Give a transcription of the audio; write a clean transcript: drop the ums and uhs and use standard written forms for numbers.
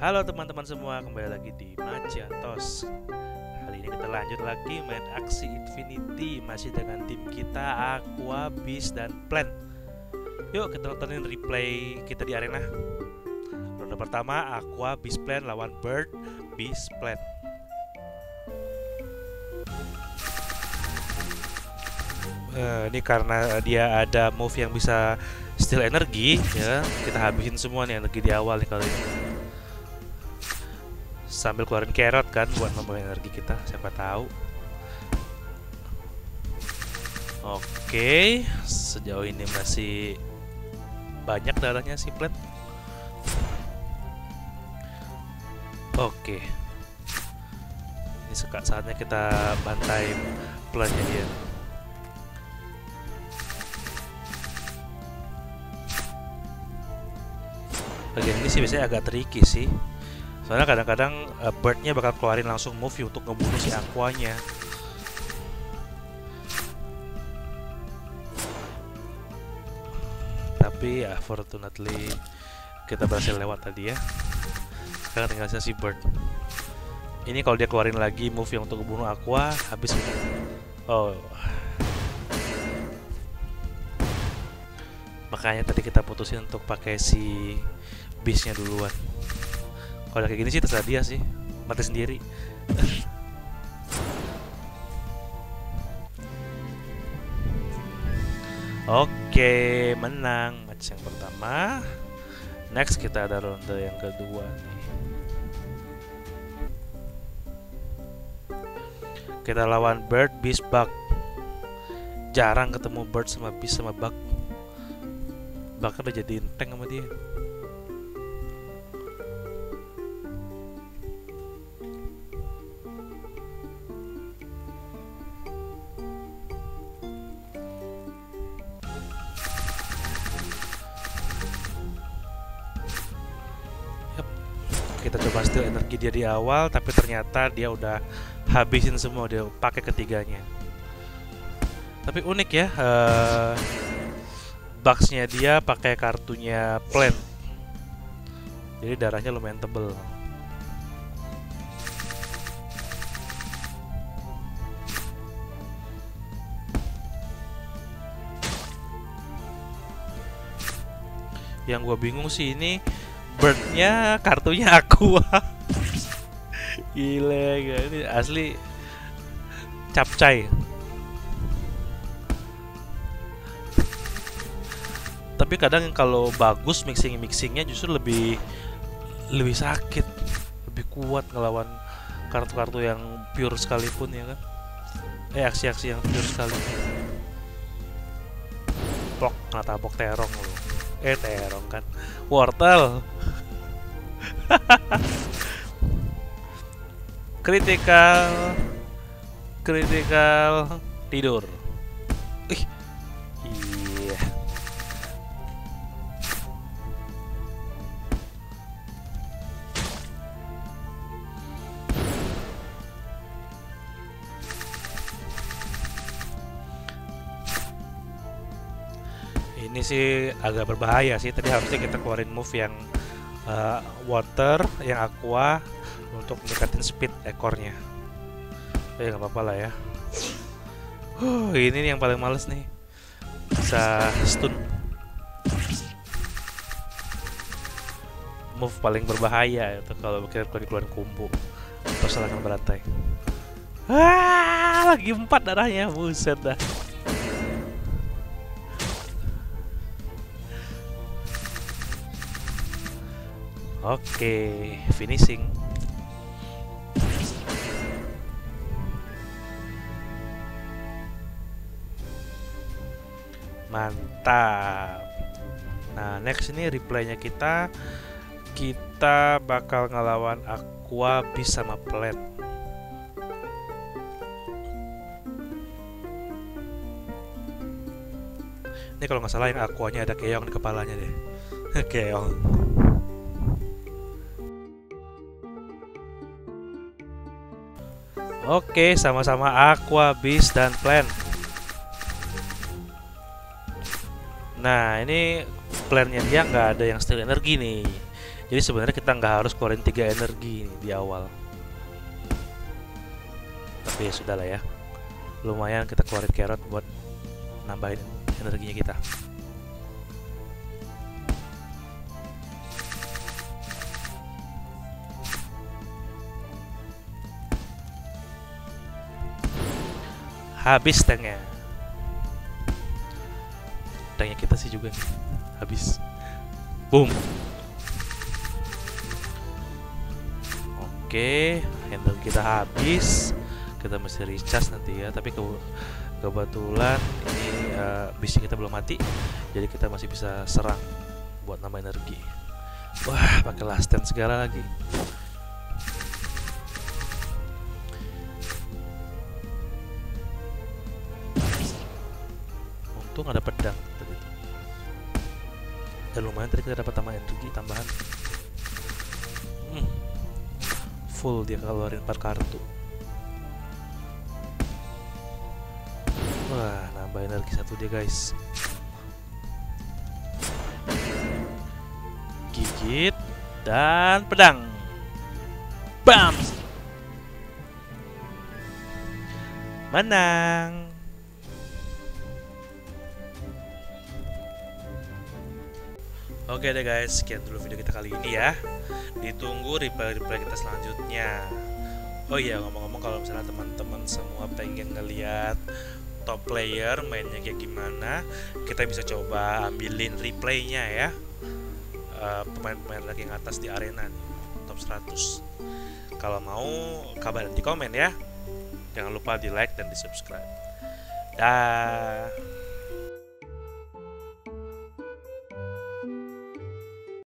Halo teman-teman semua, kembali lagi di Majantos. Kali ini kita lanjut lagi main aksi Infinity masih dengan tim kita Aqua, Beast, dan Plant. Yuk kita nontonin replay kita di arena. Ronde pertama Aqua, Beast, Plant lawan Bird, Beast, Plant. Ini karena dia ada move yang bisa steal energi ya, kita habisin semua nih energi di awal nih kali ini. Sambil keluarin carrot kan buat nambah energi kita, siapa tahu. Oke, sejauh ini masih banyak darahnya si Plant. Oke, ini saatnya kita bantai Plantnya dia. Bagian ini sih biasanya agak tricky sih, soalnya kadang-kadang Birdnya bakal keluarin langsung move untuk ngebunuh si Aquanya. Tapi ya fortunately kita berhasil lewat tadi ya. Sekarang tinggal si Bird. Ini kalau dia keluarin lagi move yang untuk ngebunuh Aqua, habis kita. Oh, makanya tadi kita putusin untuk pakai si Beastnya duluan. Kalau kayak gini sih terserah dia sih, mati sendiri. Oke, menang match yang pertama. Next kita ada ronde yang kedua nih. Kita lawan Bird, Beast, Bug. Jarang ketemu Bird sama Beast sama Bug. Bahkan udah jadiin tank sama dia. Kita coba steal energi dia di awal, tapi ternyata dia udah habisin semua, dia pakai ketiganya. Tapi unik ya, bugsnya dia pakai kartunya Plant, jadi darahnya lumayan tebel. Yang gue bingung sih ini Birdnya kartunya Aqua. Gila, ini asli capcay. Tapi kadang kalau bagus mixingnya justru lebih sakit, lebih kuat ngelawan kartu-kartu yang pure sekalipun ya kan. Aksi-aksi yang pure sekalipun. Plok, tabok terong loh. Terong kan, wortel. Critical tidur. Iya. Ini sih agak berbahaya sih. Tadi harusnya kita keluarin move yang water, yang aqua untuk meningkatin speed ekornya. Ya nggak apa-apa lah ya. Ini nih yang paling males nih. Bisa stun. Move paling berbahaya itu kalau kita keluarin kumpu atau serangan berantai. Lagi 4 darahnya, buset dah. Oke, finishing. Mantap. Nah, next ini replaynya kita bakal ngelawan Aqua, Beast sama Plant. Ini kalau nggak salah yang Aquanya ada keong di kepalanya deh. Keong. Oke, sama-sama Aqua, Beast, dan Plant. Nah, ini plannya dia nggak ada yang steal energi nih. Jadi sebenarnya kita nggak harus keluarin 3 energi nih di awal. Tapi ya sudah lah ya. Lumayan kita keluarin carrot buat nambahin energinya kita. Habis tanknya. Tanknya kita sih juga nih. Habis. Boom. Oke, handle kita habis. Kita mesti recharge nanti ya. Tapi kebetulan ini bisi kita belum mati, jadi kita masih bisa serang buat nambah energi. Wah, pakai last stand segala lagi. Untung ada pedang tadi itu. Dan lumayan tadi kita dapat tambah energi tambahan. Full dia keluarin 4 kartu. Wah, nambah energi 1 dia guys. Gigit dan pedang. Bam. Menang. Oke deh guys, sekian dulu video kita kali ini ya. Ditunggu replay kita selanjutnya. Oh iya, ngomong-ngomong, kalau misalnya teman-teman semua pengen ngeliat top player mainnya kayak gimana, kita bisa coba ambilin replaynya ya. Pemain-pemain ranking atas di arena nih, top 100. Kalau mau kabarin di komen ya. Jangan lupa di like dan di subscribe. Dah.